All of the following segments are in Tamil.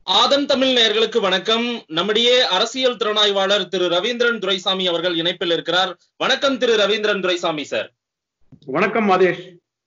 ஆதன் தமிழ் நேயர்களுக்கு வணக்கம். நம்முடைய அரசியல் திறனாய்வாளர் திரு ரவீந்திரன் துரைசாமி அவர்கள் இணைப்பில் இருக்கிறார். வணக்கம் திரு ரவீந்திரன் துரைசாமி சார். வணக்கம் மாதேஷ்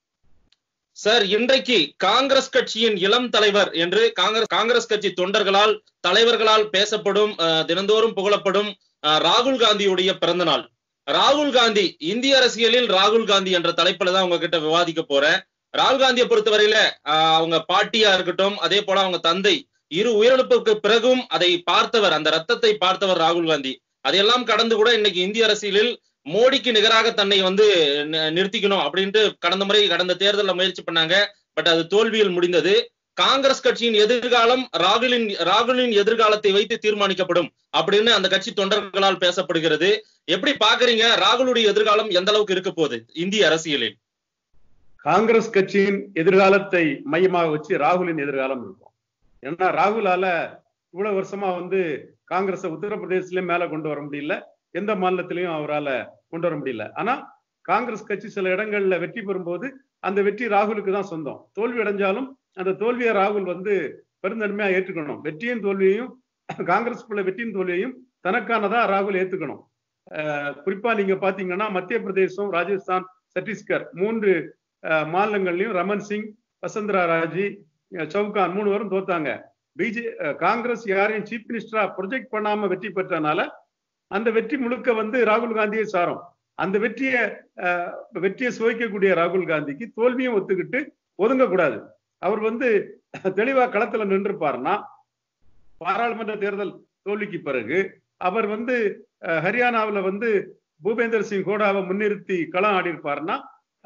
சார். இன்றைக்கு காங்கிரஸ் கட்சியின் இளம் தலைவர் என்று காங்கிரஸ் கட்சி தொண்டர்களால் தலைவர்களால் பேசப்படும், தினந்தோறும் புகழப்படும் ராகுல் காந்தியுடைய பிறந்த நாள். ராகுல் காந்தி, இந்திய அரசியலில் ராகுல் காந்தி என்ற தலைப்புல தான் உங்ககிட்ட விவாதிக்க போறேன். ராகுல் காந்தியை பொறுத்தவரையில அவங்க பாட்டியா இருக்கட்டும், அதே போல அவங்க தந்தை இரு உயிரிழப்புக்கு பிறகும் அதை பார்த்தவர், அந்த ரத்தத்தை பார்த்தவர் ராகுல் காந்தி. அதையெல்லாம் கடந்து கூட இன்னைக்கு இந்திய அரசியலில் மோடிக்கு நிகராக தன்னை நிறுத்திக்கணும் அப்படின்ட்டு கடந்த தேர்தலில் முயற்சி பண்ணாங்க. பட் அது தோல்வியில் முடிந்தது. காங்கிரஸ் கட்சியின் எதிர்காலம் ராகுலின் எதிர்காலத்தை வைத்து தீர்மானிக்கப்படும் அப்படின்னு அந்த கட்சி தொண்டர்களால் பேசப்படுகிறது. எப்படி பாக்குறீங்க? ராகுலுடைய எதிர்காலம் எந்த அளவுக்கு இருக்க போகுது இந்திய அரசியலில்? காங்கிரஸ் கட்சியின் எதிர்காலத்தை மையமாக வச்சு ராகுலின் எதிர்காலம் இருக்கும். ஏன்னா ராகுலால இவ்வளவு வருஷமா காங்கிரஸை உத்தரப்பிரதேசத்திலயும் மேல கொண்டு வர முடியல, எந்த மாநிலத்திலையும் அவரால் கொண்டு வர முடியல. ஆனா காங்கிரஸ் கட்சி சில இடங்கள்ல வெற்றி பெறும்போது அந்த வெற்றி ராகுலுக்கு தான் சொந்தம். தோல்வி அடைஞ்சாலும் அந்த தோல்வியை ராகுல் பெருந்தன்மையா ஏற்றுக்கணும். வெற்றியின் தோல்வியையும், காங்கிரஸ்குள்ள வெற்றியின் தோல்வியையும் தனக்கானதா ராகுல் ஏத்துக்கணும். குறிப்பா நீங்க பாத்தீங்கன்னா மத்திய பிரதேசம், ராஜஸ்தான், சத்தீஸ்கர் 3 மாநிலங்கள்லயும் ரமன் சிங், வசுந்தரா ராஜி, சவுகான் 3 பேரும் தோத்தாங்க. காங்கிரஸ் யாரையும் சீஃப் மினிஸ்டரா ப்ரொஜெக்ட் பண்ணாம வெற்றி பெற்றனால அந்த வெற்றி முழுக்க ராகுல் காந்தியை சாரும். அந்த வெற்றியை சுவைக்கக்கூடிய ராகுல் காந்திக்கு தோல்வியும் ஒத்துக்கிட்டு ஒதுங்கக்கூடாது. அவர் தெளிவா களத்துல நின்றுப்பாருன்னா, பாராளுமன்ற தேர்தல் தோல்விக்கு பிறகு அவர் ஹரியானாவில் பூபேந்தர் சிங் ஹூடாவை முன்னிறுத்தி களம் ஆடி இருப்பாருன்னா,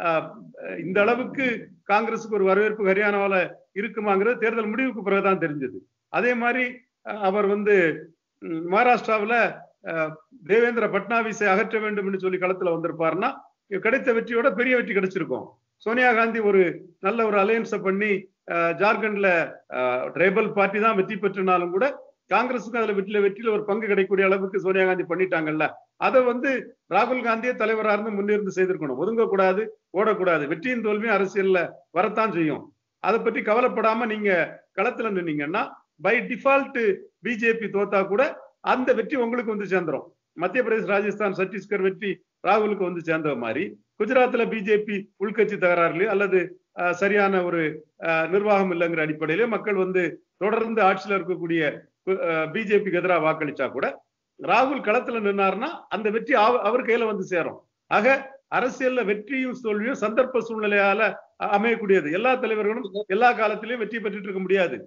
இந்த அளவுக்கு காங்கிரஸுக்கு ஒரு வரவேற்பு ஹரியானாவில் இருக்குமாங்கிறது தேர்தல் முடிவுக்கு பிறகுதான் தெரிஞ்சது. அதே மாதிரி அவர் மகாராஷ்டிராவில் தேவேந்திர பட்னாவிஸை அகற்ற வேண்டும் என்று சொல்லி களத்துல வந்திருப்பாருன்னா கிடைத்த வெற்றியோட பெரிய வெற்றி கிடைச்சிருக்கும். சோனியா காந்தி ஒரு நல்ல ஒரு அலையன்ஸை பண்ணி ஜார்க்கண்ட்ல ட்ரைபல் பார்ட்டி தான் வெற்றி பெற்றனாலும் கூட காங்கிரஸுக்கு அதுல வெற்றியில ஒரு பங்கு கிடைக்கக்கூடிய அளவுக்கு சோனியா காந்தி பண்ணிட்டாங்கல்ல. அதை ராகுல் காந்தியே தலைவராக இருந்து முன்னிருந்து செய்திருக்கணும். ஒதுங்கக்கூடாது, ஓடக்கூடாது. வெற்றியின் தோல்வியும் அரசியல்ல வரத்தான் செய்யும். அதை பற்றி கவலைப்படாம நீங்க களத்துல நின்னீங்கன்னா பை டிஃபால்ட் பிஜேபி தோத்தா கூட அந்த வெற்றி உங்களுக்கு சேர்ந்துரும். மத்திய பிரதேச, ராஜஸ்தான், சத்தீஸ்கர் வெற்றி ராகுலுக்கு சேர்ந்த மாதிரி குஜராத்ல பிஜேபி உள்கட்சி தகராறுலயோ அல்லது சரியான ஒரு நிர்வாகம் இல்லைங்கிற அடிப்படையில மக்கள் தொடர்ந்து ஆட்சியில் இருக்கக்கூடிய பிஜேபிக்கு எதிராக வாக்களிச்சா கூட ராகுல் களத்துல நின்னாருன்னா அந்த வெற்றி அவர் கையில சேரும். ஆக அரசியல்ல வெற்றியும் தோல்வியும் சந்தர்ப்ப சூழ்நிலையால அமையக்கூடியது. எல்லா தலைவர்களும் எல்லா காலத்திலயும் வெற்றி பெற்றுட்டு இருக்க முடியாது.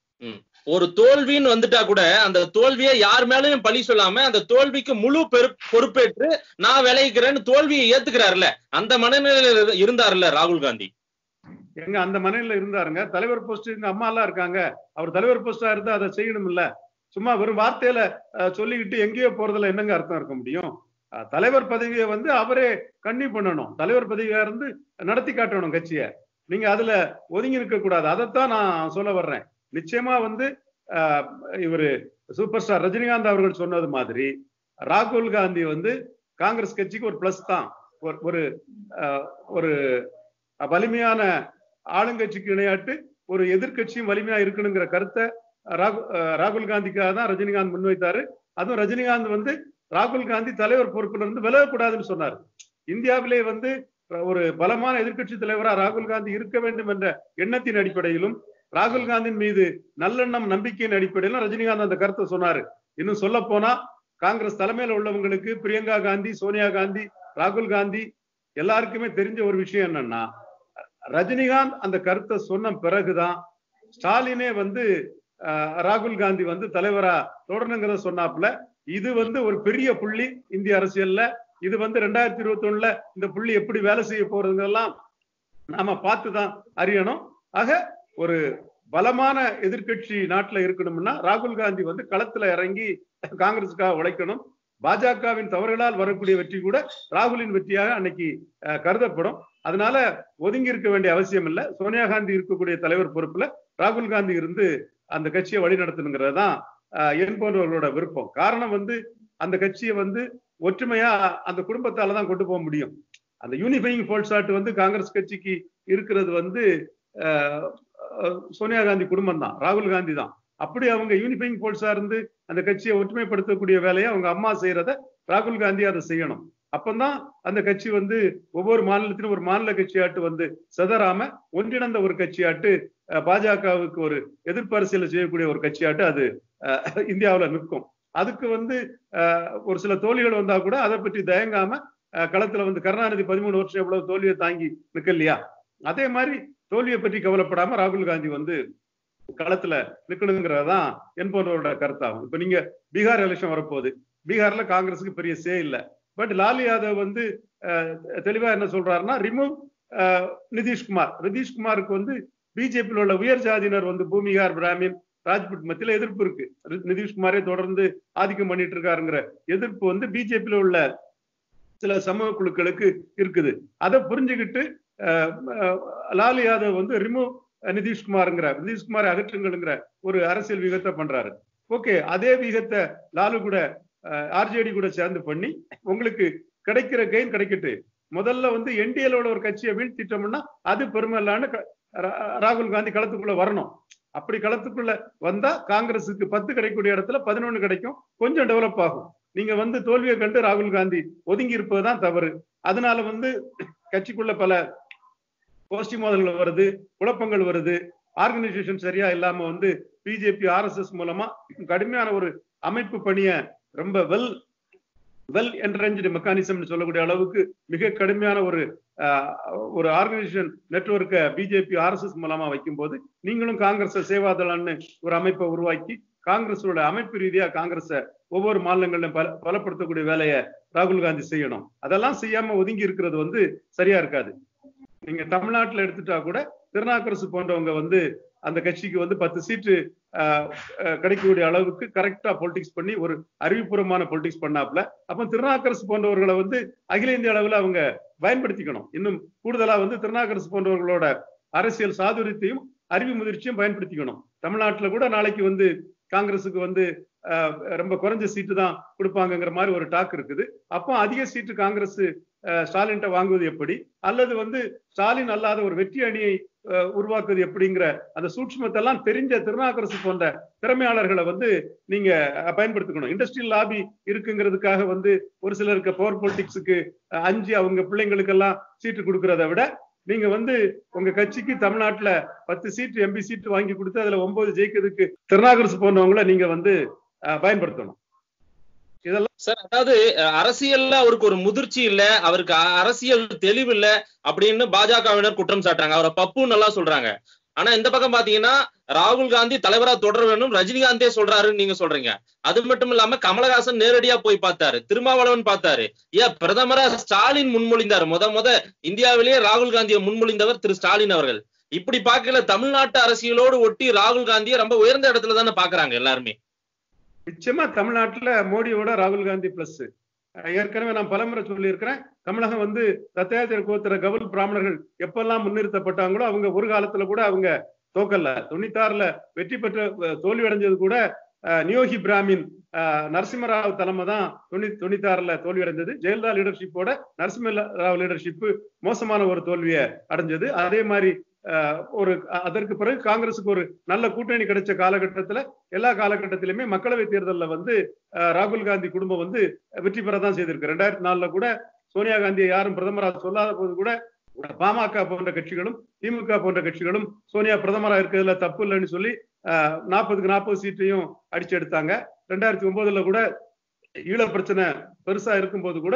ஒரு தோல்வின்னு வந்துட்டா கூட அந்த தோல்வியை யார் மேலும் பழி சொல்லாம அந்த தோல்விக்கு முழு பொறுப்பேற்று நான் விளைவிக்கிறேன்னு தோல்வியை ஏத்துக்கிறாருல்ல, அந்த மனநிலையில இருந்தாருல்ல ராகுல் காந்தி. எங்க அந்த மனநிலையில இருந்தாருங்க. தலைவர் போஸ்ட் எங்க அம்மா எல்லாம் இருக்காங்க. அவர் தலைவர் போஸ்டா இருந்தா அதை செய்யணும் இல்ல. சும்மா வெறும் வார்த்தையில சொல்லிக்கிட்டு எங்கேயோ போறதுல என்னங்க அர்த்தம் இருக்க முடியும்? தலைவர் பதவியை அவரே கண்ணி பண்ணணும். தலைவர் பதவியா இருந்து நடத்தி காட்டணும் கட்சியை. நீங்க அதுல ஒதுங்கி இருக்க கூடாது. அதைத்தான் நான் சொல்ல வர்றேன். நிச்சயமா இவரு சூப்பர் ஸ்டார் ரஜினிகாந்த் அவர்கள் சொன்னது மாதிரி ராகுல் காந்தி காங்கிரஸ் கட்சிக்கு ஒரு பிளஸ் தான். ஒரு வலிமையான ஆளுங்கட்சிக்கு இணையாட்டு ஒரு எதிர்கட்சியும் வலிமையா இருக்கணுங்கிற கருத்தை ராகுல் காந்திக்காக தான் ரஜினிகாந்த் முன்வைத்தாரு. அதுவும் ரஜினிகாந்த் ராகுல் காந்தி தலைவர் பொறுப்புல இருந்து விலகக்கூடாதுன்னு சொன்னார். இந்தியாவிலே ஒரு பலமான எதிர்கட்சி தலைவரா ராகுல் காந்தி இருக்க வேண்டும் என்ற எண்ணத்தின் அடிப்படையிலும் ராகுல் காந்தியின் மீது நல்லெண்ணம், நம்பிக்கையின் அடிப்படையிலும் ரஜினிகாந்த் அந்த கருத்தை சொன்னாரு. இன்னும் சொல்ல போனா காங்கிரஸ் தலைமையில உள்ளவங்களுக்கு பிரியங்கா காந்தி, சோனியா காந்தி, ராகுல் காந்தி எல்லாருக்குமே தெரிஞ்ச ஒரு விஷயம் என்னன்னா, ரஜினிகாந்த் அந்த கருத்தை சொன்ன பிறகுதான் ஸ்டாலினே ராகுல் காந்தி தலைவரா தொடரணுங்கிறத சொன்னாப்புல. இது ஒரு பெரிய புள்ளி இந்திய அரசியல்ல. இது 2021 இந்த புள்ளி எப்படி வேலை செய்ய போறதுங்கெல்லாம் நாம பார்த்துதான் அறியணும். ஆக ஒரு பலமான எதிர்கட்சி நாட்டுல இருக்கணும்னா ராகுல் காந்தி களத்துல இறங்கி காங்கிரஸுக்காக உழைக்கணும். பாஜகவின் தவறுகளால் வரக்கூடிய வெற்றி கூட ராகுலின் வெற்றியாக அன்னைக்கு கருதப்படும். அதனால ஒதுங்கி இருக்க வேண்டிய அவசியம் இல்லை. சோனியா காந்தி இருக்கக்கூடிய தலைவர் பொறுப்புல ராகுல் காந்தி இருந்து அந்த கட்சியை வழி நடத்தணுங்கிறது தான் என் போன்றவர்களோட விருப்பம். காரணம் அந்த கட்சியை ஒற்றுமையா அந்த குடும்பத்தால தான் கொண்டு போக முடியும். அந்த யூனிஃபையிங் ஃபோர்ஸாட் காங்கிரஸ் கட்சிக்கு இருக்கிறது சோனியா காந்தி குடும்பம் தான், ராகுல் காந்தி தான். அப்படி அவங்க யூனிஃபைங் போர்ஸா இருந்து அந்த கட்சியை ஒற்றுமைப்படுத்தக்கூடிய வேலையை அவங்க அம்மா செய்யறத ராகுல் காந்தி அதை செய்யணும். அப்பதான் அந்த கட்சி வந்து ஒவ்வொரு மாநிலத்திலும் ஒரு மாநில கட்சியாட்டு வந்து செதறாம ஒன்றிணைந்த ஒரு கட்சியாட்டு பாஜகவுக்கு ஒரு எதிர்ப்பு அரசியல் செய்யக்கூடிய ஒரு கட்சியாட்டு அது இந்தியாவுல நிற்கும். அதுக்கு வந்து ஒரு சில தோல்விகள் வந்தா கூட அதை பற்றி தயங்காம களத்துல வந்து கருணாநிதி 13 வருஷம் எவ்வளவு தோல்வியை தாங்கி நிக்கலையா, அதே மாதிரி தோல்வியை பற்றி கவலைப்படாம ராகுல் காந்தி வந்து களத்துல நிக்கணுங்கிறதான் என் போன்றவரோட கருத்தாகும். இப்ப நீங்க பீகார் எலெக்ஷன் வரப்போகுது. பீகார்ல காங்கிரஸுக்கு பெரிய சே இல்ல. பட் லாலு யாதவ் வந்து தெளிவா என்ன சொல்றாருன்னா, ரிமூவ் நிதிஷ்குமார். நிதிஷ்குமாருக்கு வந்து பிஜேபியில் உள்ள உயர் ஜாதியினர் வந்து பூமிகார், பிராமின், ராஜ்புட் மத்தியில எதிர்ப்பு இருக்கு. நிதிஷ்குமாரே தொடர்ந்து ஆதிக்கம் பண்ணிட்டு இருக்காருங்கிற எதிர்ப்பு வந்து பிஜேபியில் உள்ள சில சமூக குழுக்களுக்கு இருக்குது. அதை புரிஞ்சுக்கிட்டு லாலு யாதவ் வந்து ரிமூவ் நிதிஷ்குமாரை அகற்றுங்கிற ஒரு அரசியல் வியூகத்தை பண்றாரு. ஓகே, அதே வியூகத்தை லாலு கூட ஆர்ஜேடி கூட சேர்ந்து பண்ணி உங்களுக்கு கிடைக்கிற கெயின் கிடைக்கட்டு. முதல்ல வந்து என்டிஏல ஒரு கட்சியை வீழ்த்திட்டோம்னா அது பெருமை இல்லான்னு ராகுல் காந்தி களத்துக்குள்ள வரணும். அப்படி களத்துக்குள்ள வந்தா காங்கிரஸுக்கு 10 கிடைக்கக்கூடிய இடத்துல 11 கிடைக்கும், கொஞ்சம் டெவலப் ஆகும். நீங்க வந்து தோல்வியை கண்டு ராகுல் காந்தி ஒதுங்கி இருப்பதுதான் தவறு. அதனால வந்து கட்சிக்குள்ள பல கோஷ்டி மோதல்கள் வருது, குழப்பங்கள் வருது, ஆர்கனைசேஷன் சரியா இல்லாம வந்து பிஜேபி ஆர்எஸ்எஸ் மூலமா கடுமையான ஒரு அமைப்பு பணிய ரொம்ப வெல் என்ட்ரென்ச்டு மெக்கானிசம் சொல்லக்கூடிய அளவுக்கு மிக கடுமையான ஒரு ஆர்கனைசேஷன் நெட்வொர்க்கை பிஜேபி ஆர்எஸ்எஸ் மூலமா வைக்கும் போது நீங்களும் காங்கிரஸ் சேவாதளம்னு ஒரு அமைப்பை உருவாக்கி காங்கிரஸோட அமைப்பு ரீதியா காங்கிரஸை ஒவ்வொரு மாநிலங்களிலும் பலப்படுத்தக்கூடிய வேலையை ராகுல் காந்தி செய்யணும். அதெல்லாம் செய்யாம ஒதுங்கி இருக்கிறது வந்து சரியா இருக்காது. நீங்க தமிழ்நாட்டுல எடுத்துட்டா கூட திருநாக்கரசு போன்றவங்க வந்து அந்த கட்சிக்கு வந்து 10 சீட்டு கிடைக்கக்கூடிய அளவுக்கு கரெக்டா பொலிட்டிக்ஸ் பண்ணி ஒரு அறிவுபூர்வமான பொலிட்டிக்ஸ் பண்ணாப்ல. அப்ப திருநாக்கரசு போன்றவர்களை வந்து அகில இந்திய அளவுல அவங்க பயன்படுத்திக்கணும். இன்னும் கூடுதலா வந்து திருநாக்கரசு போன்றவர்களோட அரசியல் சாதுரியத்தையும் அறிவு முதிர்ச்சியும் பயன்படுத்திக்கணும். தமிழ்நாட்டுல கூட நாளைக்கு வந்து காங்கிரஸுக்கு வந்து ரொம்ப குறைஞ்ச சீட்டு தான் கொடுப்பாங்கிற மாதிரி ஒரு டாக் இருக்குது. அப்போ அதிக சீட்டு காங்கிரஸ் ஸ்டாலின்ட்ட வாங்குவது எப்படி, அல்லது வந்து ஸ்டாலின் அல்லாத ஒரு வெற்றி அணியை உருவாக்குவது எப்படிங்கிற அந்த சூட்சுமத்தெல்லாம் தெரிஞ்ச திருநாக்கரசு போன்ற திறமையாளர்களை வந்து நீங்க பயன்படுத்திக்கணும். இண்டஸ்ட்ரியல் லாபி இருக்குங்கிறதுக்காக வந்து ஒரு சிலருக்கு பவர் பொலிட்டிக்ஸுக்கு அஞ்சு அவங்க பிள்ளைங்களுக்கெல்லாம் சீட்டு கொடுக்கறத விட நீங்க வந்து உங்க கட்சிக்கு தமிழ்நாட்டுல 10 சீட்டு எம்பி சீட்டு வாங்கி கொடுத்து அதுல 9 ஜெயிக்கிறதுக்கு திருநாக்கரசு போன்றவங்களை நீங்க வந்து பயன்படுத்தணும். இதெல்லாம் சார், அதாவது அரசியல்ல அவருக்கு ஒரு முதிர்ச்சி இல்ல, அவருக்கு அரசியல் தெளிவு இல்ல அப்படின்னு பாஜகவினர் குற்றம் சாட்டுறாங்க. அவரை பப்பு நல்லா சொல்றாங்க. ஆனா இந்த பக்கம் பாத்தீங்கன்னா ராகுல் காந்தி தலைவரா தொடர வேண்டும் ரஜினிகாந்தே சொல்றாருன்னு நீங்க சொல்றீங்க. அது மட்டும் இல்லாம கமலஹாசன் நேரடியா போய் பார்த்தாரு, திருமாவளவன் பார்த்தாரு, ஏன் பிரதமரா ஸ்டாலின் முன்மொழிந்தார். முத இந்தியாவிலேயே ராகுல் காந்தியை முன்மொழிந்தவர் திரு ஸ்டாலின் அவர்கள். இப்படி பார்க்கல தமிழ்நாட்டு அரசியலோடு ஒட்டி ராகுல் காந்தியை ரொம்ப உயர்ந்த இடத்துல தானே பாக்குறாங்க எல்லாருமே. நிச்சயமா தமிழ்நாட்டுல மோடியோட ராகுல் காந்தி பிளஸ். ஏற்கனவே நான் பலமுறை சொல்லி இருக்கிறேன், தமிழகம் வந்து தத்தாத்திர கோத்திர கவுல் பிராமணர்கள் எப்பெல்லாம் முன்னிறுத்தப்பட்டாங்களோ அவங்க ஒரு காலத்துல கூட அவங்க தோக்கல்ல. 96ல வெற்றி பெற்ற தோல்வி அடைஞ்சது கூட நியோகி பிராமின் நரசிம்மராவ் தலைமை தான் 96ல தோல்வி அடைஞ்சது. ஜெயலலிதா லீடர்ஷிப்போட நரசிம்மராவ் லீடர்ஷிப் மோசமான ஒரு தோல்வியை அடைஞ்சது. அதே மாதிரி அதற்கு பிறகு காங்கிரசுக்கு ஒரு நல்ல கூட்டணி கிடைச்ச காலகட்டத்துல எல்லா காலகட்டத்திலுமே மக்களவை தேர்தலில் வந்து ராகுல் காந்தி குடும்பம் வந்து வெற்றி பெறதான் செய்திருக்கு. 2004ல கூட சோனியா காந்தியை யாரும் பிரதமராக சொல்லாத போது கூட பாமக போன்ற கட்சிகளும் திமுக போன்ற கட்சிகளும் சோனியா பிரதமரா இருக்கிறதுல தப்பு இல்லைன்னு சொல்லி 40க்கு 40 சீட்டையும் அடிச்சு எடுத்தாங்க. 2009ல கூட ஈழ பிரச்சனை பெருசா இருக்கும்போது கூட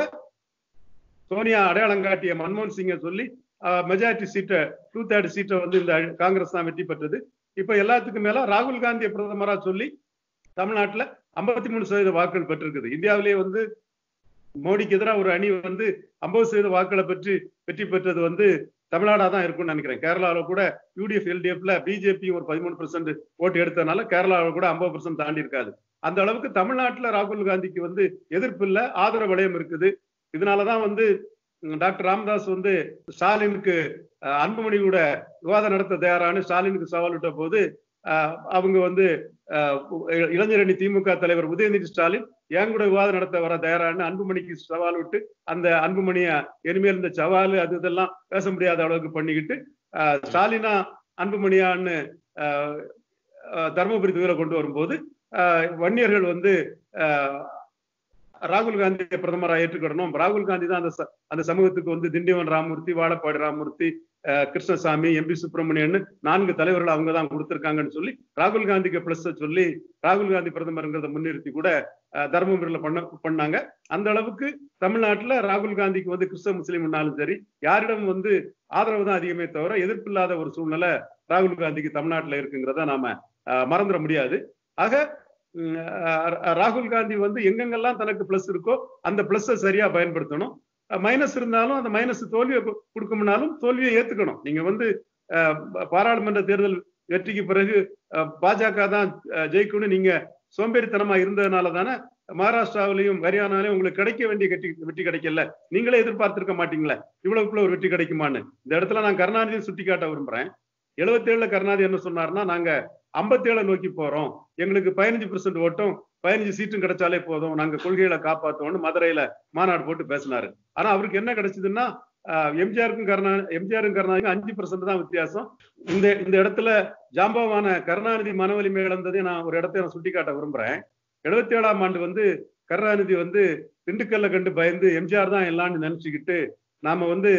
சோனியா அடையாளம் காட்டிய மன்மோகன் சிங்கை சொல்லி மெஜாரிட்டி சீட்டை 2/3 சீட்டை வந்து இந்த காங்கிரஸ் தான் வெற்றி பெற்றது. இப்ப எல்லாத்துக்கும் மேல ராகுல் காந்தியை பிரதமரா சொல்லி தமிழ்நாட்டுல 53% வாக்குகள் பெற்றிருக்குது. இந்தியாவிலேயே வந்து மோடிக்கு எதிராக ஒரு அணி வந்து 50% வாக்குகளை பெற்று வெற்றி பெற்றது வந்து தமிழ்நாடா தான் இருக்கும்னு நினைக்கிறேன். கேரளாவில கூட யூடிஎஃப் எல்டிஎஃப்ல பிஜேபி ஒரு 13% ஓட்டு எடுத்ததுனால கேரளாவில் கூட 50% தாண்டி இருக்காது. அந்த அளவுக்கு தமிழ்நாட்டுல ராகுல் காந்திக்கு வந்து எதிர்ப்பு இல்ல, ஆதரவு வளையம் இருக்குது. இதனாலதான் வந்து டாக்டர் ராமதாஸ் வந்து ஸ்டாலினுக்கு அன்புமணி கூட விவாதம் நடத்த தயாரான ஸ்டாலினுக்கு சவால் விட்ட போது அவங்க வந்து இளைஞரணி திமுக தலைவர் உதயநிதி ஸ்டாலின் என் கூட விவாதம் நடத்த வர தயாரான அன்புமணிக்கு சவால் விட்டு அந்த அன்புமணிய இனிமேல் இருந்த சவால் அது இதெல்லாம் பேச முடியாத அளவுக்கு பண்ணிக்கிட்டு ஸ்டாலினா அன்புமணியான்னு தர்மபுரி தொகுதியில கொண்டு வரும்போது வன்னியர்கள் வந்து ராகுல் காந்தியை பிரதமராக ஏற்றுக்கிடணும். ராகுல் காந்தி தான் அந்த சமூகத்துக்கு வந்து திண்டிவன் ராமமூர்த்தி, வாழப்பாடி ராமமூர்த்தி, கிருஷ்ணசாமி, எம்பி சுப்பிரமணியன் 4 தலைவர்கள் அவங்க தான் கொடுத்திருக்காங்கன்னு சொல்லி ராகுல் காந்திக்கு பிளஸ் சொல்லி ராகுல் காந்தி பிரதமர்ங்கிறத முன்னிறுத்தி கூட தர்மபுரியில பண்ணாங்க. அந்த அளவுக்கு தமிழ்நாட்டுல ராகுல் காந்திக்கு வந்து கிறிஸ்தவ முஸ்லீம்னாலும் சரி யாரிடம் வந்து ஆதரவு தான் அதிகமே தவிர எதிர்ப்பு இல்லாத ஒரு சூழ்நிலை ராகுல் காந்திக்கு தமிழ்நாட்டுல இருக்குங்கிறத நாம மறந்துட முடியாது. ஆக ராகுல் காந்தி வந்து எங்கெங்கெல்லாம் தனக்கு பிளஸ் இருக்கோ அந்த பிளஸ் சரியா பயன்படுத்தணும். மைனஸ் இருந்தாலும் அந்த மைனஸ் தோல்வியை கொடுக்கும்னாலும் தோல்வியை ஏத்துக்கணும். நீங்க வந்து பாராளுமன்ற தேர்தல் வெற்றிக்கு பிறகு பாஜக தான் ஜெயிக்கணும் நீங்க சோம்பேறித்தனமா இருந்ததுனால தானே மகாராஷ்டிராவிலையும் ஹரியானாலையும் உங்களுக்கு கிடைக்க வேண்டிய வெற்றி கிடைக்கல. நீங்களே எதிர்பார்த்திருக்க மாட்டீங்களே இவ்வளவுக்குள்ள ஒரு வெற்றி கிடைக்குமான்னு. இந்த இடத்துல நான் கருணாநிதியை சுட்டி காட்ட விரும்புறேன். 77 கருணாநிதி என்ன சொன்னார்னா, நாங்க 57 நோக்கி போறோம், எங்களுக்கு 15% ஓட்டும் 15 சீட்டும் கிடைச்சாலே போதும், நாங்க கொள்கைகளை காப்பாத்தோம்னு மதுரையில மாநாடு போட்டு பேசினாரு. ஆனா அவருக்கு என்ன கிடைச்சதுன்னா எம்ஜிஆருக்கும் கருணாநிதிக்கும் 5% தான் வித்தியாசம். இந்த இடத்துல ஜாம்பவான கருணாநிதி மன வலிமை இழந்ததை நான் ஒரு இடத்தை நான் சுட்டி காட்ட விரும்புறேன். 77ஆம் ஆண்டு வந்து கருணாநிதி வந்து திண்டுக்கல்ல கண்டு பயந்து எம்ஜிஆர் தான் எல்லாம்னு நினைச்சுக்கிட்டு நாம வந்து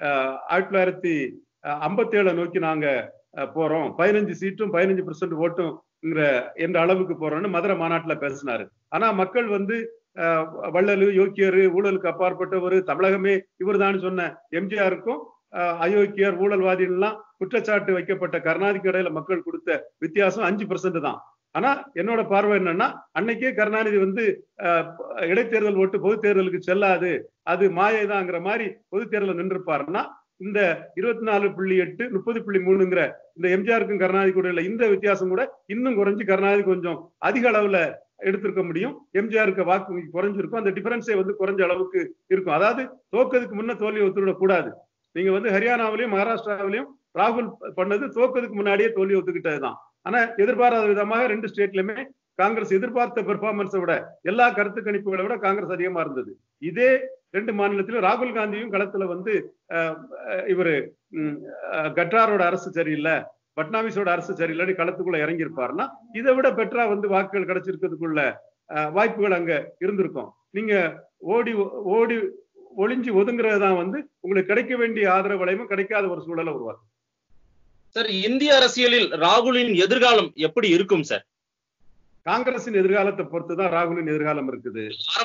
1957 நோக்கி நாங்க போறோம், 15 சீட்டும் 15% ஓட்டும் என்ற அளவுக்கு போறோம்னு மதுரை மாநாட்டுல பேசினாரு. ஆனா மக்கள் வந்து வள்ளலு, யோக்கியரு, ஊழலுக்கு அப்பாற்பட்டவர், தமிழகமே இவர் தான் சொன்ன எம்ஜிஆருக்கும் அயோக்கியர், ஊழல்வாதிகள்லாம் குற்றச்சாட்டு வைக்கப்பட்ட கருணாநிதிக்கு இடையில மக்கள் கொடுத்த வித்தியாசம் 5% தான். ஆனா என்னோட பார்வை என்னன்னா, அன்னைக்கே கருணாநிதி வந்து இடைத்தேர்தல் ஓட்டு பொது தேர்தலுக்கு செல்லாது, அது மாயைதாங்கிற மாதிரி பொது தேர்தலில் நின்றுப்பாருன்னா இந்த 24.8 30.3ங்கிற இந்த எம்ஜிஆருக்கும் கருணாநிதி கூட இந்த வித்தியாசம் கூட இன்னும் குறைஞ்சு கருணாநிதி கொஞ்சம் அதிக அளவுல எடுத்திருக்க முடியும். எம்ஜிஆருக்கு வாக்கு குறைஞ்சிருக்கும். அந்த டிஃபரன்ஸே வந்து குறைஞ்ச அளவுக்கு இருக்கும். அதாவது தோக்கதுக்கு முன்ன தோல்வி ஒத்துவிடக் கூடாது. நீங்க வந்து ஹரியானாவிலையும் மகாராஷ்டிராவிலையும் ராகுல் பண்ணது தோக்கதுக்கு முன்னாடியே தோல்வி ஒத்துக்கிட்டதுதான். ஆனா எதிர்பாராத விதமாக 2 ஸ்டேட்லயுமே காங்கிரஸ் எதிர்பார்த்த பெர்ஃபார்மன்ஸை விட, எல்லா கருத்து கணிப்புகளை விட காங்கிரஸ் அதிகமா இருந்தது. இதே 2 மாநிலத்திலும் ராகுல் காந்தியும் களத்துல வந்து இவரு கட்டாரோட அரசு சரியில்லை, பட்னாவிஸோட அரசு சரியில்லைன்னு களத்துக்குள்ள இறங்கி இருப்பாருன்னா இதை விட பெற்றா வந்து வாக்குகள் கிடைச்சிருக்கிறதுக்குள்ள வாய்ப்புகள் அங்க இருந்திருக்கும். நீங்க ஓடி ஓடி ஒளிஞ்சு ஒதுங்குறது தான் வந்து உங்களுக்கு கிடைக்க வேண்டிய ஆதரவு வளையமும் கிடைக்காத ஒரு சூழலை உருவாக்கும். சார், இந்திய அரசியலில் ராகுலின் எதிர்காலம் எப்படி இருக்கும் சார்? காங்கிரசின் எதிர்காலத்தை பொறுத்துதான் ராகுலின் எதிர்காலம் இருக்குது.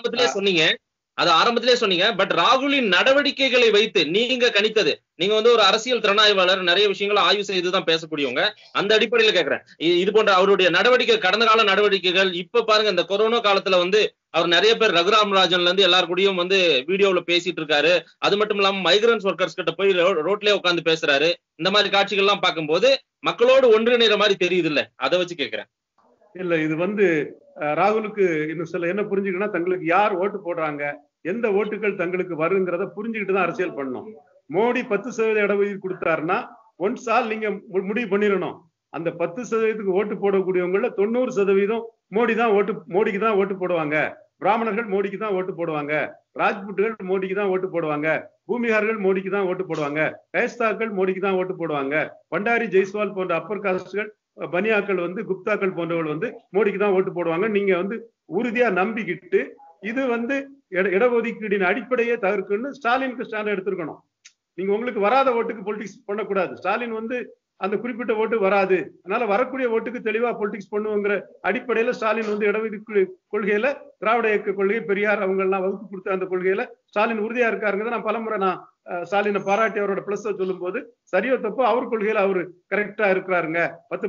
ஆரம்பத்திலே சொன்னீங்க. பட் ராகுலின் நடவடிக்கைகளை வைத்து நீங்க கணித்தது, நீங்க வந்து ஒரு அரசியல் திறனாய்வாளர், நிறைய விஷயங்களை ஆய்வு செய்துதான் பேசக்கூடியவங்க, அந்த அடிப்படையில கேட்கிறேன். இது போன்ற அவருடைய நடவடிக்கை, கடந்த கால நடவடிக்கைகள், இப்ப பாருங்க இந்த கொரோனா காலத்துல வந்து அவர் நிறைய பேர் ரகுராம் ராஜன்ல இருந்து எல்லாரு கூடயும் வந்து வீடியோல பேசிட்டு இருக்காரு. அது மட்டும் இல்லாம மைக்ரன்ஸ் ஒர்க்கர்ஸ் கிட்ட போய் ரோட்லயே உட்காந்து பேசுறாரு. இந்த மாதிரி காட்சிகள் எல்லாம் பார்க்கும்போது மக்களோடு ஒன்றிணைற மாதிரி தெரியுது இல்ல, அதை வச்சு கேட்கிறேன். இல்ல, இது வந்து ராகுலுக்கு இன்னும் சில என்ன புரிஞ்சுக்கணும்னா, தங்களுக்கு யார் ஓட்டு போடுறாங்க, எந்த ஓட்டுகள் தங்களுக்கு வருங்கிறத புரிஞ்சுக்கிட்டு தான் அரசியல் பண்ணணும். மோடி 10% இடஒதுக்கீடு கொடுத்தாருன்னா ஒன்ஸ் ஆல் நீங்க முடிவு பண்ணிடணும், அந்த 10% ஓட்டு போடக்கூடியவங்கள 90% மோடிக்கு தான் ஓட்டு போடுவாங்க. பிராமணர்கள் மோடிக்கு தான் ஓட்டு போடுவாங்க, ராஜ்புட்டுகள் மோடிக்கு தான் ஓட்டு போடுவாங்க, பூமிகார்கள் மோடிக்கு தான் ஓட்டு போடுவாங்க, கைஸ்தாக்கள் மோடிக்கு தான் ஓட்டு போடுவாங்க, பண்டாரி, ஜெய்ஸ்வால் போன்ற அப்பர் காஸ்ட்கள், பனியாக்கள் வந்து குப்தாக்கள் போன்றவர்கள் வந்து மோடிக்கு தான் ஓட்டு போடுவாங்க. நீங்க வந்து உறுதியா நம்பிக்கிட்டு இது வந்து இடஒதுக்கீடின் அடிப்படையே தவிர்க்குன்னு ஸ்டாலினுக்கு ஸ்டாண்ட் எடுத்திருக்கணும். நீங்க உங்களுக்கு வராத ஓட்டுக்கு பொலிட்டிக்ஸ் பண்ணக்கூடாது. ஸ்டாலின் வந்து அந்த குறிப்பிட்ட ஓட்டு வராது, அதனால வரக்கூடிய ஓட்டுக்கு தெளிவா பொலிட்டிக்ஸ் பண்ணுவோங்கிற அடிப்படையில ஸ்டாலின் வந்து இடஒதுக்கீடு கொள்கையில, திராவிட இயக்க கொள்கை, பெரியார் அவங்க எல்லாம் வகுப்பு கொடுத்த அந்த கொள்கையில ஸ்டாலின் உறுதியா இருக்காருங்க. நான் பலமுறை ஸ்டாலினை பாராட்டி அவரோட பிளஸ் சொல்லும் போது சரியோ தப்போ அவர் கொள்கையில அவரு கரெக்டா இருக்கிறாருங்க.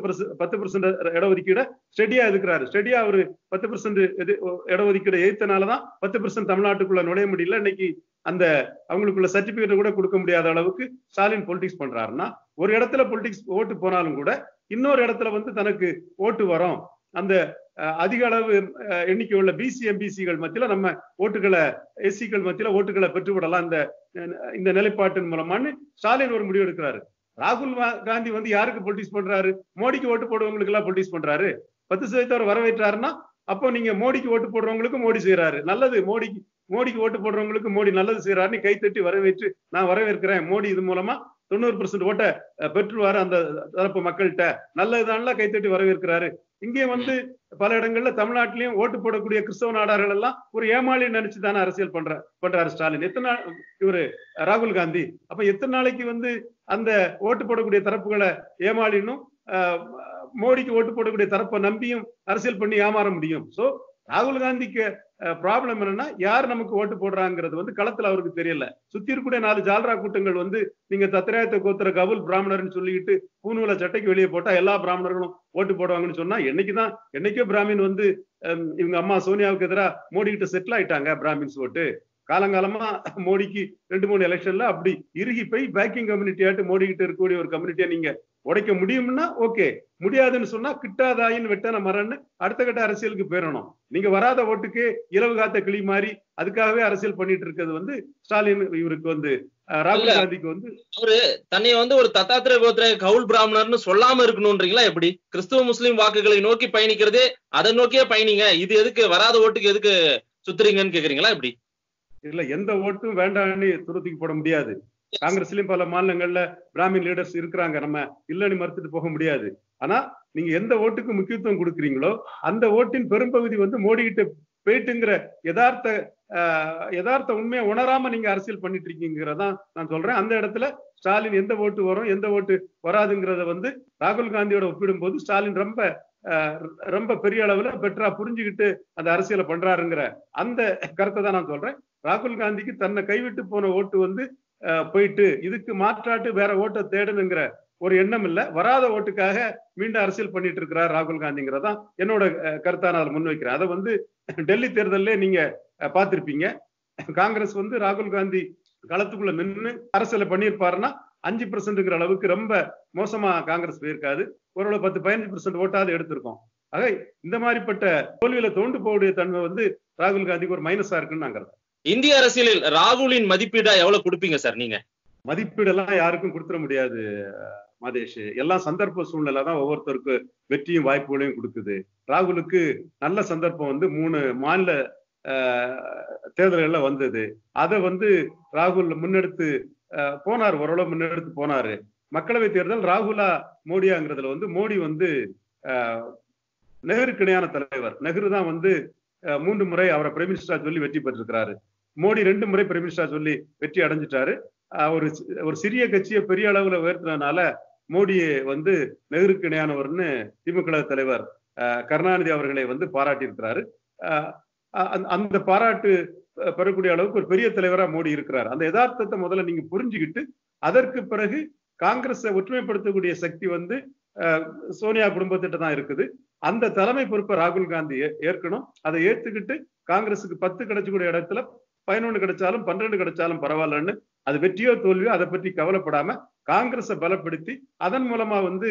10% இடஒதுக்கீடு ஸ்டெடியா இருக்கிறாரு. ஸ்டெடியா அவரு 10% இடஒதுக்கீடு எதிர்த்தனாலதான் 10% தமிழ்நாட்டுக்குள்ள நுழைய முடியல. இன்னைக்கு அந்த அவங்களுக்குள்ள சர்டிபிகேட் கூட கொடுக்க முடியாத அளவுக்கு ஸ்டாலின் பொலிட்டிக்ஸ் பண்றாருன்னா, ஒரு இடத்துல பொலிட்டிக்ஸ் ஓட்டு போனாலும் கூட இன்னொரு இடத்துல வந்து தனக்கு ஓட்டு வரும், அந்த அதிக அளவு எண்ணிக்கை உள்ள பிசி எம்பிசிகள் மத்தியில நம்ம ஓட்டுகளை, எஸ்சிகள் மத்தியில ஓட்டுகளை பெற்றுவிடலாம் இந்த நிலைப்பாட்டின் மூலமான்னு ஸ்டாலின் ஒரு முடிவு எடுக்கிறாரு. ராகுல் காந்தி வந்து யாருக்கு பொலிட்டிக்ஸ் பண்றாரு? மோடிக்கு ஓட்டு போடுறவங்களுக்கு எல்லாம் பொலிட்டிக்ஸ் பண்றாரு. 10% வரவேற்றாருன்னா அப்போ நீங்க மோடிக்கு ஓட்டு போடுறவங்களுக்கு மோடி செய்யறாரு நல்லது, மோடிக்கு ஓட்டு போடுறவங்களுக்கு மோடி நல்லது செய்யறாருன்னு கைத்தட்டி வரவேற்று நான் வரவேற்கிறேன், மோடி இது மூலமா 90% ஓட்டை பெற்றுவாரு அந்த தரப்பு மக்கள்கிட்ட. நல்லதுதான்ல கைத்தட்டி வரவேற்கிறாரு. இங்கே வந்து பல இடங்கள்ல தமிழ்நாட்டிலையும் ஓட்டு போடக்கூடிய கிறிஸ்தவ நாடார்கள் எல்லாம் ஒரு ஏமாளி நினைச்சுதானே அரசியல் பண்றாரு ஸ்டாலின். எத்தனை இவரு ராகுல் காந்தி அப்ப எத்தனை நாளைக்கு வந்து அந்த ஓட்டு போடக்கூடிய தரப்புகளை ஏமாளினும் மோடிக்கு ஓட்டு போடக்கூடிய தரப்பை நம்பியும் அரசியல் பண்ணி ஏமாற முடியும். சோ ராகுல் காந்திக்கு ப்ராப்ளம் என்னன்னா யார் நமக்கு ஓட்டு போடுறாங்கிறது வந்து களத்துல அவருக்கு தெரியல. சுத்தி இருக்கக்கூடிய 4 ஜால்ரா கூட்டங்கள் வந்து நீங்க தத்திராயத்தை கோத்திர கபுல் பிராமணர்னு சொல்லிட்டு பூநூலை சட்டைக்கு வெளியே போட்டா எல்லா பிராமணர்களும் ஓட்டு போடுவாங்கன்னு சொன்னா என்னைக்கோ பிராமின் வந்து இவங்க அம்மா சோனியாவுக்கு எதிராக மோடி கிட்ட செட்டில் ஆயிட்டாங்க பிராமின்ஸ் ஓட்டு. காலங்காலமா மோடிக்கு 2-3 எலெக்ஷன்ல அப்படி இறுகி போய் பேக்கிங் கம்யூனிட்டியாட்டு மோடி கிட்ட இருக்கக்கூடிய ஒரு கம்யூனிட்டியா நீங்க உடைக்க முடியும்னா ஓகே, முடியாதுன்னு சொன்னா கிட்டாதாயின்னு வெட்டன மரன்னு அடுத்த கட்ட அரசியலுக்கு போயிடணும். நீங்க வராத ஓட்டுக்கு இலவு காத்த கிளி மாதிரி அதுக்காகவே அரசியல் பண்ணிட்டு இருக்கிறது வந்து ஸ்டாலின் இவருக்கு வந்து ராகுல் காந்திக்கு வந்து அவரு தன்னை வந்து ஒரு தத்தாத்திர கோத்திர கவுல் பிராமணர்னு சொல்லாம இருக்கணும்ன்றீங்களா? எப்படி கிறிஸ்துவ முஸ்லீம் வாக்குகளை நோக்கி பயணிக்கிறதே அதை நோக்கியே பயணிங்க, இது எதுக்கு வராத ஓட்டுக்கு எதுக்கு சுத்துறீங்கன்னு கேக்குறீங்களா? எப்படி இல்ல எந்த ஓட்டும் வேண்டாம்னு துருத்திக்கு போட முடியாது. காங்கிரஸ்லயும் பல மாநிலங்கள்ல பிராமின் லீடர்ஸ் இருக்கிறாங்க, நம்ம இல்லன்னு மறுத்துட்டு போக முடியாது. ஆனா நீங்க எந்த ஓட்டுக்கு முக்கியத்துவம் கொடுக்குறீங்களோ அந்த ஓட்டின் பெரும்பகுதி வந்து மோடி கிட்ட போயிட்டுங்கிற யதார்த்த உண்மையை உணராம நீங்க அரசியல் பண்ணிட்டு இருக்கீங்கிறதான் நான் சொல்றேன். அந்த இடத்துல ஸ்டாலின் எந்த ஓட்டு வரும் எந்த ஓட்டு வராதுங்கிறத வந்து ராகுல் காந்தியோட ஒப்பிடும் போது ஸ்டாலின் ரொம்ப பெரிய அளவுல பெட்டரா புரிஞ்சுக்கிட்டு அந்த அரசியலை பண்றாருங்கிற அந்த கருத்தை தான் நான் சொல்றேன். ராகுல் காந்திக்கு தன்னை கைவிட்டு போன ஓட்டு வந்து போயிட்டு இதுக்கு மாற்றாட்டு வேற ஓட்டை தேடணுங்கிற ஒரு எண்ணம் இல்ல. வராத ஓட்டுக்காக மீண்டும் அரசியல் பண்ணிட்டு இருக்கிறார் ராகுல் காந்திங்கிறதான் என்னோட கருத்தா நான் முன்வைக்கிறேன். அதை வந்து டெல்லி தேர்தல்ல நீங்க பார்த்திருப்பீங்க. காங்கிரஸ் வந்து ராகுல் காந்தி களத்துக்குள்ள நின்று அரசியலை பண்ணியிருப்பாருன்னா 5%ங்கிற அளவுக்கு ரொம்ப மோசமா காங்கிரஸ் போயிருக்காது. ஓரளவு 10-15% ஓட்டாவது எடுத்திருக்கோம். ஆக இந்த மாதிரிப்பட்ட தோல்வியில தோண்டு போகக்கூடிய தன்மை வந்து ராகுல் காந்திக்கு ஒரு மைனஸா இருக்குன்னு நான் கருதுறேன். இந்திய அரசியலில் ராகுலின் மதிப்பீடா எவ்வளவு கொடுப்பீங்க சார் நீங்க? மதிப்பீடெல்லாம் யாருக்கும் கொடுத்துட முடியாது மதேஷ். எல்லாம் சந்தர்ப்ப சூழ்நிலை தான் ஒவ்வொருத்தருக்கு வெற்றியும் வாய்ப்புகளையும் கொடுக்குது. ராகுலுக்கு நல்ல சந்தர்ப்பம் வந்து 3 மாநில தேர்தல்கள்ல வந்தது. அதை வந்து ராகுல் முன்னெடுத்து போனார், ஓரளவு முன்னெடுத்து போனாரு. மக்களவை தேர்தல் ராகுலா மோடியாங்கிறதுல வந்து மோடி வந்து நெஹ்ருக்கு இணையான தலைவர். நெஹ்ரு தான் வந்து 3 முறை அவரை பிரைம் மினிஸ்டரா சொல்லி வெற்றி பெற்றிருக்கிறாரு. மோடி 2 முறை பிரைம் மினிஸ்டரா சொல்லி வெற்றி அடைஞ்சிட்டாரு. ஒரு சிறிய கட்சியை பெரிய அளவுல உயர்த்தினால மோடியை வந்து நெஹ்ருக்கு இணையானவர்னு திமுக தலைவர் கருணாநிதி அவர்களை வந்து பாராட்டி இருக்கிறாரு. அந்த பாராட்டு பெறக்கூடிய அளவுக்கு ஒரு பெரிய தலைவரா மோடி இருக்கிறார். அந்த யதார்த்தத்தை முதல்ல நீங்க புரிஞ்சுக்கிட்டு அதற்கு பிறகு காங்கிரஸை ஒற்றுமைப்படுத்தக்கூடிய சக்தி வந்து சோனியா குடும்பத்திட்ட தான் இருக்குது. அந்த தலைமை பொறுப்பை ராகுல் காந்தி ஏற்கணும். அதை ஏத்துக்கிட்டு காங்கிரஸுக்கு 10 கிடைச்சக்கூடிய இடத்துல 11 கிடைச்சாலும் 12 கிடைச்சாலும் பரவாயில்லன்னு, அது வெற்றியோ தோல்வியோ அதை பற்றி கவலைப்படாம காங்கிரஸை பலப்படுத்தி அதன் மூலமா வந்து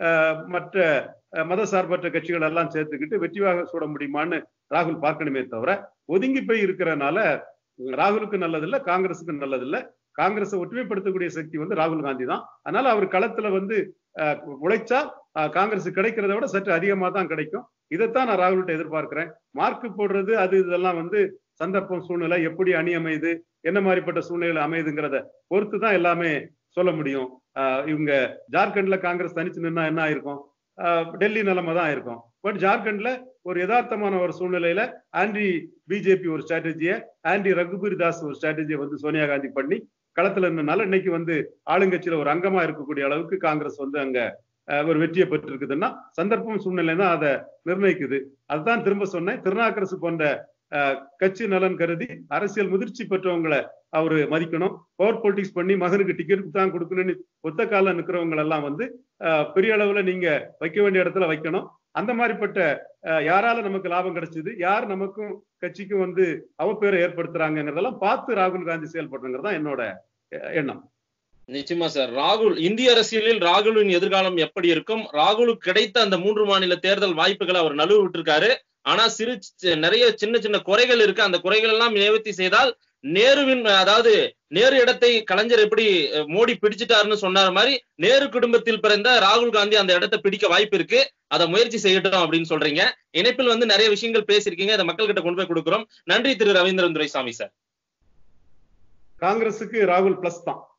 மற்ற மத சார்பற்ற கட்சிகள் எல்லாம் சேர்த்துக்கிட்டு வெற்றியாக சூட முடியுமான்னு ராகுல் பார்க்கணுமே தவிர ஒதுங்கி போய் இருக்கிறதுனால ராகுலுக்கு நல்லதில்லை, காங்கிரஸுக்கு நல்லதில்லை. காங்கிரஸை ஒற்றுமைப்படுத்தக்கூடிய சக்தி வந்து ராகுல் காந்தி தான். அதனால அவர் களத்துல வந்து உழைச்சா காங்கிரஸ் கிடைக்கிறத விட சற்று அதிகமா தான் கிடைக்கும். இதைத்தான் நான் ராகுல்கிட்ட எதிர்பார்க்கிறேன். மார்க்கு போடுறது அது இதெல்லாம் வந்து சந்தர்ப்பம் சூழ்நிலை எப்படி அணி அமையுது என்ன மாதிரிப்பட்ட சூழ்நிலை அமையுதுங்கிறத பொறுத்து தான் எல்லாமே சொல்ல முடியும். இவங்க ஜார்க்கண்ட்ல காங்கிரஸ் தனிச்சு நின்னா என்ன ஆயிருக்கும், டெல்லி நிலைமை தான் இருக்கும். பட் ஜார்க்கண்ட்ல ஒரு யதார்த்தமான ஒரு சூழ்நிலையில ஆன்டி பிஜேபி ஒரு ஸ்ட்ராட்டஜியை, ஆன்டி ரகுபீர் தாஸ் ஒரு ஸ்ட்ராட்டஜியை வந்து சோனியா காந்தி பண்ணி களத்துல இருந்தனால இன்னைக்கு வந்து ஆளுங்கட்சியில ஒரு அங்கமா இருக்கக்கூடிய அளவுக்கு காங்கிரஸ் வந்து அங்க ஒரு வெற்றியை பெற்று இருக்குதுன்னா சந்தர்ப்பம் சூழ்நிலை தான் அதை நிர்ணயிக்குது. அதுதான் திரும்ப சொன்னேன். திருநாக்கரசு போன்ற கட்சி நலன் கருதி அரசியல் முதிர்ச்சி பெற்றவங்களை அவரு மதிக்கணும். பவர் பொலிட்டிக்ஸ் பண்ணி மகனுக்கு டிக்கெட் தான் கொடுக்கணும்னு ஒத்த கால நிற்கிறவங்க எல்லாம் வந்து பெரிய அளவுல நீங்க வைக்க வேண்டிய இடத்துல வைக்கணும். அந்த மாதிரிப்பட்ட யாரால நமக்கு லாபம் கிடைச்சது, யார் நமக்கும் கட்சிக்கும் வந்து அவப்பேரை ஏற்படுத்துறாங்கிறதெல்லாம் பார்த்து ராகுல் காந்தி செயல்படுறங்கிறது தான் என்னோட எண்ணம். நிச்சயமா சார். ராகுல் இந்திய அரசியலில் ராகுலின் எதிர்காலம் எப்படி இருக்கும்? ராகுலுக்கு கிடைத்த அந்த 3 மாநில தேர்தல் வாய்ப்புகளை அவர் நழுவ விட்டுருக்காரு. ஆனா நிறைய சின்ன சின்ன குறைகள் இருக்கு. அந்த குறைகள் எல்லாம் நிவர்த்தி செய்தால் நேருவின், அதாவது நேரு இடத்தை கலைஞர் எப்படி மோடி பிடிச்சிட்டாருன்னு சொன்னார் மாதிரி நேரு குடும்பத்தில் பிறந்த ராகுல் காந்தி அந்த இடத்தை பிடிக்க வாய்ப்பு இருக்கு. அதை முயற்சி செய்யட்டும் அப்படின்னு சொல்றீங்க. இணைப்பில் வந்து நிறைய விஷயங்கள் பேசியிருக்கீங்க. அதை மக்கள் கிட்ட கொண்டு போய் கொடுக்கிறோம். நன்றி திரு ரவீந்திரன் துரைசாமி சார். காங்கிரசுக்கு ராகுல் பிளஸ் தான்.